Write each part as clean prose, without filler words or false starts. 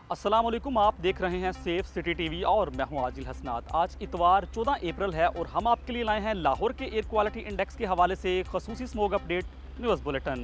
अस्सलाम वालेकुम, आप देख रहे हैं सेफ सिटी टीवी और मैं हूं आजिल हसनात। आज इतवार 14 अप्रैल है और हम आपके लिए लाए हैं लाहौर के एयर क्वालिटी इंडेक्स के हवाले से खसूसी स्मोक अपडेट न्यूज़ बुलेटिन।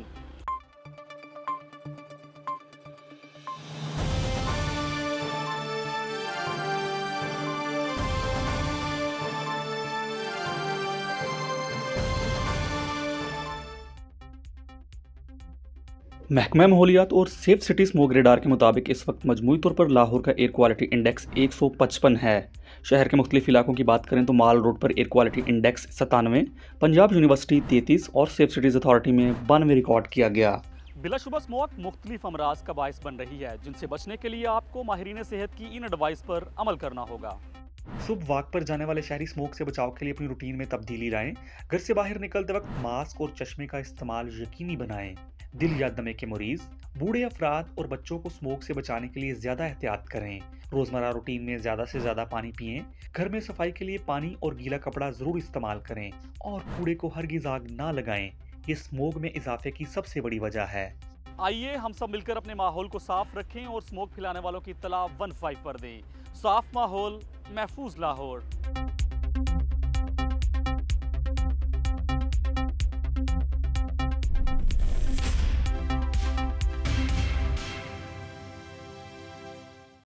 महकमा माहौलियात और सेफ सिटी स्मोक रेडार के मुताबिक इस वक्त मजमूई तौर पर लाहौर का एयर क्वालिटी इंडेक्स 155 है। शहर के मुख्तलिफ इलाकों की बात करें तो माल रोड पर air quality index 97, Punjab university 33 और सेफ सिटीज़ अथॉरिटी में 92 रिकॉर्ड किया गया। बिलाशुबा स्मोक मुख्तलिफ अमराज का बायस बन रही है, जिनसे बचने के लिए आपको माहिरीन सेहत की इन एडवाइस पर अमल करना होगा। सुबह वॉक पर जाने वाले शहरी स्मोक से बचाव के लिए अपनी रूटीन में तब्दीली लाएं। घर से बाहर निकलते वक्त मास्क और चश्मे का इस्तेमाल यकीनी बनाएं। दिल या दमे के मरीज, बूढ़े अफराद और बच्चों को स्मोक से बचाने के लिए ज्यादा एहतियात करें। रोजमर्रा रूटीन में ज्यादा से ज्यादा पानी पिएं। घर में सफाई के लिए पानी और गीला कपड़ा जरूर इस्तेमाल करें और कूड़े को हरगिज़ आग ना लगाएं। ये स्मोक में इजाफे की सबसे बड़ी वजह है। आइए हम सब मिलकर अपने माहौल को साफ रखें और स्मोक फैलाने वालों की इत्तला 15 पर दें। साफ माहौल, महफूज लाहौर।